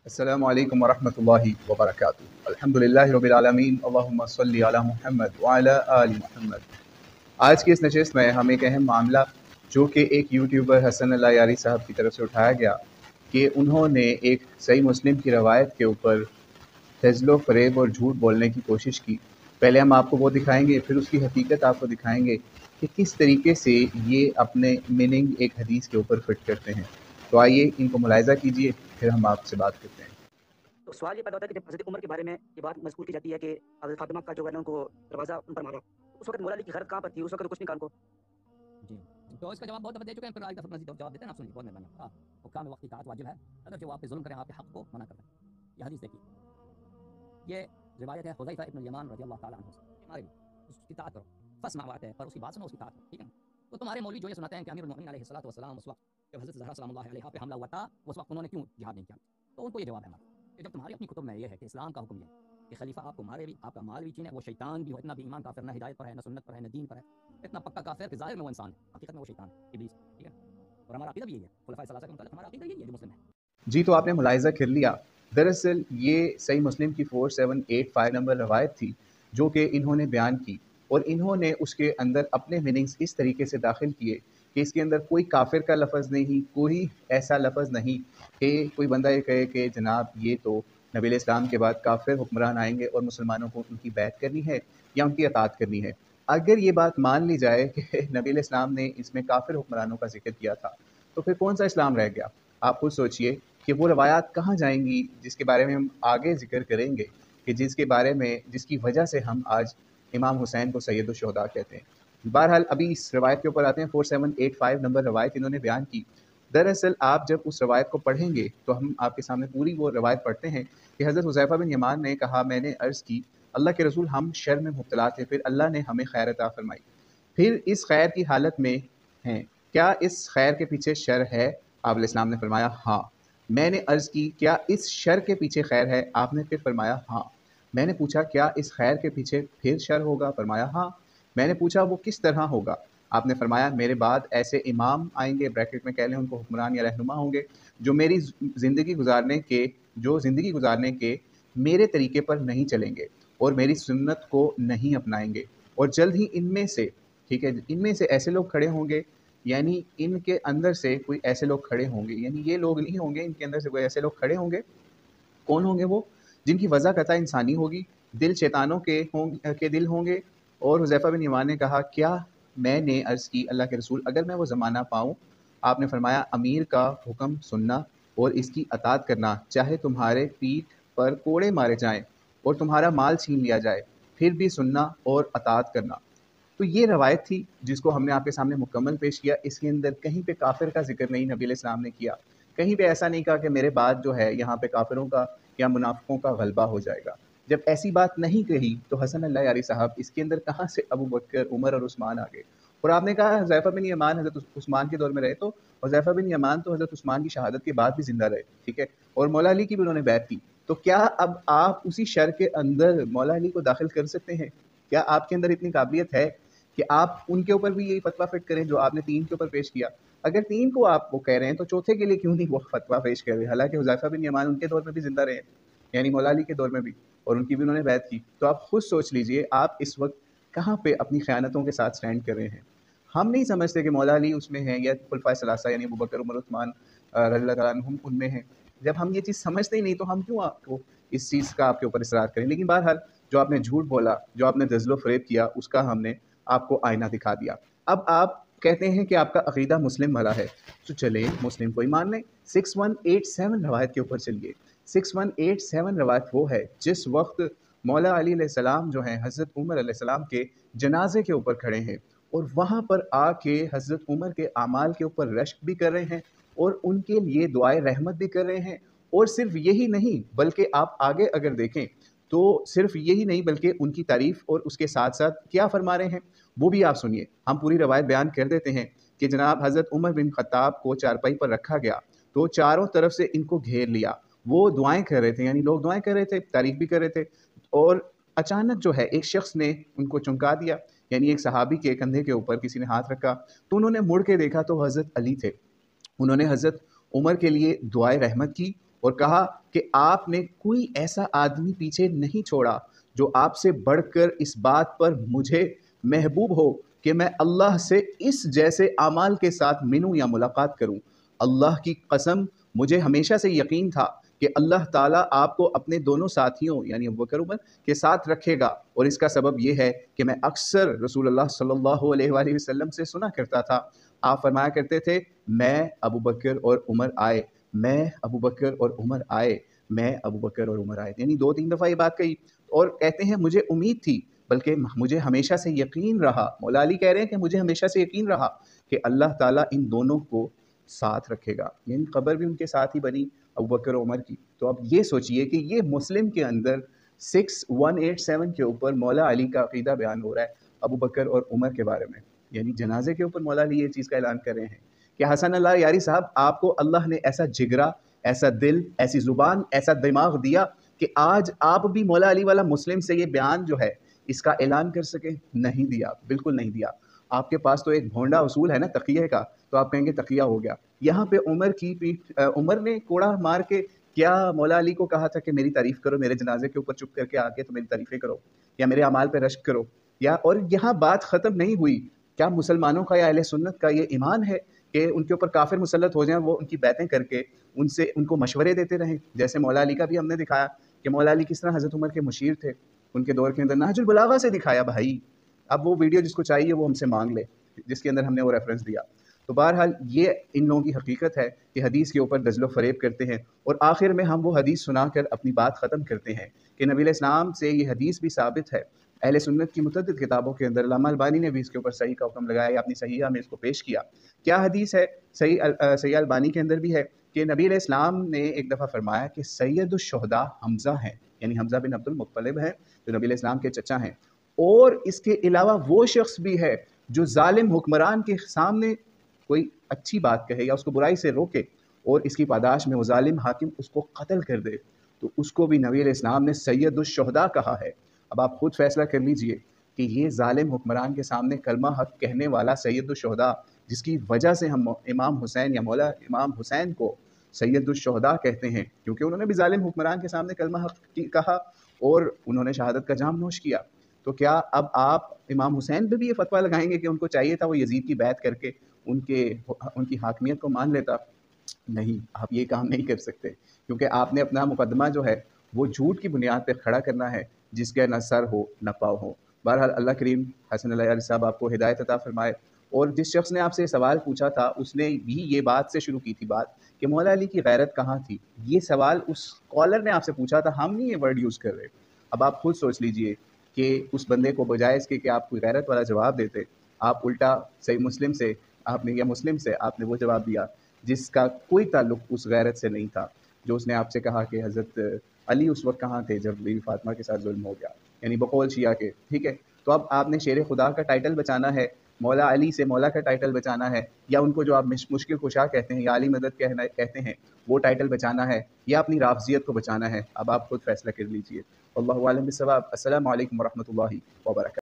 अस्सलामु अलैकुम वरहमतुल्लाहि वबरकातुहू। अल्हम्दुलिल्लाहि रब्बिल आलमीन, अल्लाहुम्मा सल्लि अला मुहम्मद व अला आलि मुहम्मद। आज की इस नशिस्त में हम एक अहम मामला जो कि एक यूट्यूबर हसन अल्लाह यारी साहब की तरफ से उठाया गया कि उन्होंने एक सही मुस्लिम की रवायत के ऊपर तज़्लो फ़रेब और झूठ बोलने की कोशिश की। पहले हम आपको वो दिखाएंगे, फिर उसकी हकीकत आपको दिखाएंगे कि किस तरीके से ये अपने मीनिंग एक हदीस के ऊपर फिट करते हैं। तो आइए इनको मुलाहिज़ा कीजिए, फिर हम आपसे बात करते हैं। तो सवाल ये पैदा होता है कि जब हज़रत उमर के बारे में ये बात मज़कूर की जाती है कि हज़रत फातिमा का जो है ना उनको दरवाज़ा उन पर मारा, उस वक़्त मौला अली की घर कहाँ पर थी? उस वक़्त तो कुछ नहीं कहा उनको। जी, तो इसका जवाब बहुत दफ़ा दे चुके हैं, फिर एक दफ़ा मज़ीद जवाब देते हैं, आप सुनिए, बहुत मेहरबानी। हाँ, हुक्काम वक़्त की इताअत वाजिब है, अगर जो आप पे ज़ुल्म करें, आपके हक़ को मना कर दें। ये हदीस देखिए, ये रिवायत है हुज़ैफ़ा इब्न यमान रज़ियल्लाहु ताला अन्हु से। हमारे भी उसकी इताअत करो, फस्मा बात है, पर उसकी बात सुनो, उसकी इताअत करो, ठीक है ना? तो तुम्हारे मौलवी जो ये सुनाते हैं कि अमीरुल मोमिनीन अलैहिस्सलातु वस्सलाम उस वक़्त जब हज़रत ज़हरा सलामुल्लाहि अलैहा पे हमला हुआ था, उस वक़्त उन्होंने क्यों जिहाद नहीं किया? तो उनको ये जवाब है हमारा कि जब तुम्हारी अपनी कुतुब में ये है कि इस्लाम का हुक्म ये है कि खलीफा आपको मारे भी, आपका माल भी छीने, वो शैतान भी हो, इतना भी ईमान काफ़िर ना हिदायत पर है, ना सुन्नत पर है, ना दीन पर है, इतना पक्का काफ़िर कि ज़ाहिर में वो इंसान है, हकीकत में वो शैतान है, इब्लीस, ठीक है? और हमारा अक़ीदा भी यही है, खुलफ़ाए सलासा के मुतालिक हमारा अक़ीदा यही है जो मुस्लिम है। जी, तो आपने मुलाहिज़ा कर लिया। दरअसल ये सही मुस्लिम की 4785 नंबर रवायत थी, जो कि इन्होंने बयान की और इन्होंने उसके अंदर अपने मीनिंग्स इस तरीके से दाखिल किए कि इसके अंदर कोई काफ़िर का लफ़्ज़ नहीं, कोई ऐसा लफ़्ज़ नहीं कि कोई बंदा ये कहे कि जनाब ये तो नबी इस्लाम के बाद काफ़िर हुक्मरान आएँगे और मुसलमानों को उनकी बैत करनी है या उनकी अताअत करनी है। अगर ये बात मान ली जाए कि नबी इस्लाम ने इसमें काफ़िर हुक्मरानों का ज़िक्र किया था, तो फिर कौन-सा इस्लाम रह गया? आप खुद सोचिए कि वो रवायात कहाँ जाएँगी, जिसके बारे में हम आगे ज़िक्र करेंगे, कि जिसके बारे में जिसकी वजह से हम आज इमाम हुसैन को सैयदुश शुहदा कहते हैं। बहरहाल अभी इस रवायत के ऊपर आते हैं। 4785 नंबर रवायत इन्होंने बयान की। दरअसल आप जब उस रवायत को पढ़ेंगे तो हम आपके सामने पूरी वो रवायत पढ़ते हैं कि हज़रत हुज़ैफ़ा बिन यमान ने कहा, मैंने अर्ज़ की, अल्लाह के रसूल हम शर में मुब्तला थे, फिर अल्लाह ने हमें खैर अता फ़रमाई। फिर इस खैर की हालत में हैं, क्या इस खैर के पीछे शर है? आप अलैहिस्सलाम ने फरमाया हाँ। मैंने अर्ज़ की, क्या इस शर के पीछे खैर है? आपने फिर फरमाया हाँ। मैंने पूछा, क्या इस खैर के पीछे फिर शर होगा? फरमाया हाँ। मैंने पूछा, वो किस तरह होगा? आपने फरमाया, मेरे बाद ऐसे इमाम आएंगे, ब्रैकेट में कह लें उनको हुक्मरान या रहनुमा होंगे, जो मेरी ज़िंदगी गुजारने के मेरे तरीके पर नहीं चलेंगे और मेरी सुन्नत को नहीं अपनाएंगे। और जल्द ही इनमें से, ठीक है, इनमें से ऐसे लोग खड़े होंगे, यानी इनके अंदर से कोई ऐसे लोग खड़े होंगे, यानी ये लोग नहीं होंगे, इनके अंदर से कोई ऐसे लोग खड़े होंगे। कौन होंगे वो? जिनकी वज़ह कता इंसानी होगी, दिल शैतानों के दिल होंगे। और हुज़ैफ़ा बिन यमान ने कहा, क्या मैंने अर्ज़ की, अल्लाह के रसूल अगर मैं वो ज़माना पाऊँ? आपने फरमाया, अमीर का हुक्म सुनना और इसकी अताअत करना, चाहे तुम्हारे पीठ पर कोड़े मारे जाएँ और तुम्हारा माल छीन लिया जाए, फिर भी सुनना और अताअत करना। तो ये रवायत थी जिसको हमने आपके सामने मुकम्मल पेश किया। इसके अंदर कहीं पे काफ़िर का ज़िक्र नहीं नबी अलैहिस्सलाम ने किया। कहीं पे ऐसा नहीं कहा कि मेरे बाद जो है यहाँ पे काफ़िरों का या मुनाफ़िकों का गलबा हो जाएगा। जब ऐसी बात नहीं कही तो हसन अल्लाह यारी साहब इसके अंदर कहाँ से अबू बकर, उमर और उस्मान आ गए? और आपने कहा हुज़ैफ़ा बिन यमान हज़रत उस्मान के दौर में रहे, तो हुज़ैफ़ा बिन यमान तो हज़रत उस्मान की शहादत के बाद भी ज़िंदा रहे, ठीक है? और मौला अली की भी उन्होंने बैत की। तो क्या अब आप उसी शर के अंदर मौला अली को दाखिल कर सकते हैं? क्या आपके अंदर इतनी काबिलियत है कि आप उनके ऊपर भी यही फतवा फिट करें जो आपने 3 के ऊपर पेश किया? अगर 3 को आप वो कह रहे हैं तो चौथे के लिए क्यों नहीं वो फतवा पेश कर रहे? हालाँकि हुज़ैफ़ा बिन यमान उनके दौर में भी ज़िंदा रहे, यानी मौला अली के दौर में भी, और उनकी भी उन्होंने बैत की। तो आप खुद सोच लीजिए आप इस वक़्त कहाँ पे अपनी ख़यानतों के साथ स्टैंड कर रहे हैं। हम नहीं समझते कि मौला अली उसमें हैं या खुलफ़ाए सलासा यानी अबू बकर, उमर, उस्मान रज़ियल्लाहु तआला अन्हुम उनमें हैं। जब हम ये चीज़ समझते ही नहीं तो हम क्यों आपको इस चीज़ का आपके ऊपर इसरार करें। लेकिन बहरहाल जो आपने झूठ बोला, जो आपने ज़ज्ल-व-फ़रेब किया, उसका हमने आपको आईना दिखा दिया। अब आप कहते हैं कि आपका अक़ीदा मुस्लिम वाला है, तो चलें मुस्लिम को ही मान लें। 6187 रवायत के ऊपर चलिए। 6187 रवायत वो है जिस वक़्त मौला अली अलैहिस्सलाम जो हैं हज़रत उमर अलैहिस्सलाम के जनाज़े के ऊपर खड़े हैं और वहाँ पर आके हज़रत उमर के आमाल के ऊपर रश्क भी कर रहे हैं और उनके लिए दुआए रहमत भी कर रहे हैं। और सिर्फ़ यही नहीं बल्कि आप आगे अगर देखें तो सिर्फ़ यही नहीं बल्कि उनकी तारीफ़ और उसके साथ-साथ क्या फ़रमा रहे हैं, वो भी आप सुनिए। हम पूरी रवायत बयान कर देते हैं कि जनाब हज़रत उमर बिन ख़त्ताब को चारपाई पर रखा गया, तो चारों तरफ से इनको घेर लिया। वो दुआएँ कर रहे थे, यानी लोग दुआएँ कर रहे थे, तारीफ़ भी कर रहे थे, और अचानक जो है एक शख़्स ने उनको चौंका दिया, यानी एक सहाबी के कंधे के ऊपर किसी ने हाथ रखा, तो उन्होंने मुड़ के देखा तो हज़रत अली थे। उन्होंने हज़रत उमर के लिए दुआए रहमत की اور کہا کہ آپ نے کوئی ایسا آدمی پیچھے نہیں چھوڑا جو آپ سے بڑھ کر اس بات پر مجھے محبوب ہو کہ میں اللہ سے اس جیسے اعمال کے ساتھ ملوں یا ملاقات کروں۔ اللہ کی قسم مجھے ہمیشہ سے یقین تھا کہ اللہ تعالیٰ آپ کو اپنے دونوں ساتھیوں یعنی ابوبکر عمر کے ساتھ رکھے گا، اور اس کا سبب یہ ہے کہ میں اکثر رسول اللہ صلی اللہ علیہ وآلہ وسلم سے سنا کرتا تھا، آپ فرمایا کرتے تھے میں ابوبکر اور عمر آئے، میں ابوبکر اور عمر آئے، میں ابوبکر اور عمر آئے، یعنی 2-3 دفعہ یہ بات کہی، اور کہتے ہیں مجھے امید تھی بلکہ مجھے ہمیشہ سے یقین رہا، مولا علی کہہ رہے ہیں کہ مجھے ہمیشہ سے یقین رہا کہ اللہ تعالیٰ ان دونوں کو ساتھ رکھے گا، یعنی قبر بھی ان کے ساتھ ہی بنی ابوبکر و عمر کی۔ تو اب یہ سوچئے کہ یہ مسلم کے اندر 6187 کے اوپر مولا علی کا عقیدہ بیان ہو رہا ہے ابوبکر اور عمر کے بارے میں، یعنی جنازے کے اوپر مولا علی یہ چیز کا اعلان کر رہے ہیں کہ حسن اللہ یاری صاحب آپ کو اللہ نے ایسا جگرا، ایسا دل، ایسی زبان، ایسا دماغ دیا کہ آج آپ بھی مولا علی والا مسلم سے یہ بیان جو ہے اس کا اعلان کر سکیں؟ نہیں دیا، بالکل نہیں دیا۔ آپ کے پاس تو ایک بھونڈا اصول ہے نا تقیہ کا، تو آپ کہیں گے تقیہ ہو گیا۔ یہاں پہ عمر نے کوڑا مار کے کیا مولا علی کو کہا تھا کہ میری تعریف کرو، میرے جنازے کے اوپر چپ کر کے آ کے تو میری تعریفیں کرو یا میرے اعمال پہ رشک کرو، یا اور یہاں بات ختم نہیں ہوئی۔ کیا مسلمانوں کا یا اہل سنت کا یہ ایمان ہے کہ ان کے اوپر کافر مسلط ہو جائیں وہ ان کی بیعتیں کر کے ان کو مشورے دیتے رہیں؟ جیسے مولا علی کا بھی ہم نے دکھایا کہ مولا علی کس طرح حضرت عمر کے مشیر تھے ان کے دور کے اندر، نہج البلاغہ سے دکھایا بھائی۔ اب وہ ویڈیو جس کو چاہیے وہ ہم سے مانگ لے جس کے اندر ہم نے وہ ریفرنس دیا۔ تو بہرحال یہ ان لوگوں کی حقیقت ہے کہ حدیث کے اوپر دجل و فریب کرتے ہیں، اور آخر میں ہم وہ حدیث سنا کر اپنی بات ختم کرتے ہیں کہ نبی علیہ السلام سے یہ حدیث بھی ثابت ہے۔ اہل سنت کی متعدد کتابوں کے اندر علامہ البانی نے بھی اس کے اوپر صحیح کا حکم لگایا یا اپنی صحیحہ میں اس کو پیش کیا۔ کیا حدیث ہے؟ صحیح البانی کے اندر بھی ہے کہ نبی علیہ السلام نے ایک دفعہ فرمایا کہ سید الشہداء حمزہ ہیں، یعنی حمزہ بن عبد المطلب ہیں جو نبی علیہ السلام کے چچا ہیں، اور اس کے علاوہ وہ شخص بھی ہے جو ظالم حکمران کے سامنے کوئی اچھی بات کہے یا اس کو برائی سے روکے اور اس کی پاداش میں وہ ظالم حاکم اس کو قتل کر دے، تو اس کو بھی نبی علیہ السلام نے سید الشہداء کہا ہے۔ اب آپ خود فیصلہ کر لیجئے کہ یہ ظالم حکمران کے سامنے کلمہ حق کہنے والا سید الشہداء، جس کی وجہ سے ہم امام حسین یا مولا امام حسین کو سید الشہداء کہتے ہیں کیونکہ انہوں نے بھی ظالم حکمران کے سامنے کلمہ حق کہا اور انہوں نے شہادت کا جام نوش کیا، تو کیا اب آپ امام حسین پہ بھی یہ فتویٰ لگائیں گے کہ ان کو چاہیے تھا وہ یزید کی بیعت کر کے ان کی حاکمیت کو مان لیتا؟ نہیں، آپ یہ کام نہیں کر سکتے، کیونکہ آپ نے اپنا مقدمہ جو ہے وہ جھوٹ کی بنیاد پہ کھڑا کرنا ہے جس کے نہ سر ہو نہ پاؤ ہو۔ بہرحال اللہ کریم حسن اللہ علیہ صاحب آپ کو ہدایت عطا فرمائے۔ اور جس شخص نے آپ سے سوال پوچھا تھا اس نے بھی یہ بات سے شروع کی تھی بات کہ مولا علی کی غیرت کہاں تھی، یہ سوال اس کالر نے آپ سے پوچھا تھا، ہم نہیں یہ ورڈ یوز کر رہے۔ اب آپ خود سوچ لیجئے کہ اس بندے کو بجائے اس کے کہ آپ کوئی غیرت والا جواب دیتے، آپ الٹا صحیح مسلم سے آپ نے یا مسلم سے آپ نے وہ جواب دیا جس کا کوئی تعلق اس غیرت سے نہیں تھا، جو اس نے آپ سے کہا کہ حضرت علی اس وقت کہاں تھے جب بیوی فاطمہ کے ساتھ ظلم ہو گیا، یعنی بقول شیعہ کے، ٹھیک ہے۔ تو اب آپ نے شیر خدا کا ٹائٹل بچانا ہے، مولا علی سے مولا کا ٹائٹل بچانا ہے، یا ان کو جو آپ مشکل کشا کہتے ہیں یا علی مدد کہتے ہیں وہ ٹائٹل بچانا ہے، یا اپنی رافضیت کو بچانا ہے؟ اب آپ خود فیصلہ کر لیجئے۔ واللہ اعلم بالصواب۔ السلام علیکم ورحمۃ اللہ وبرکاتہ۔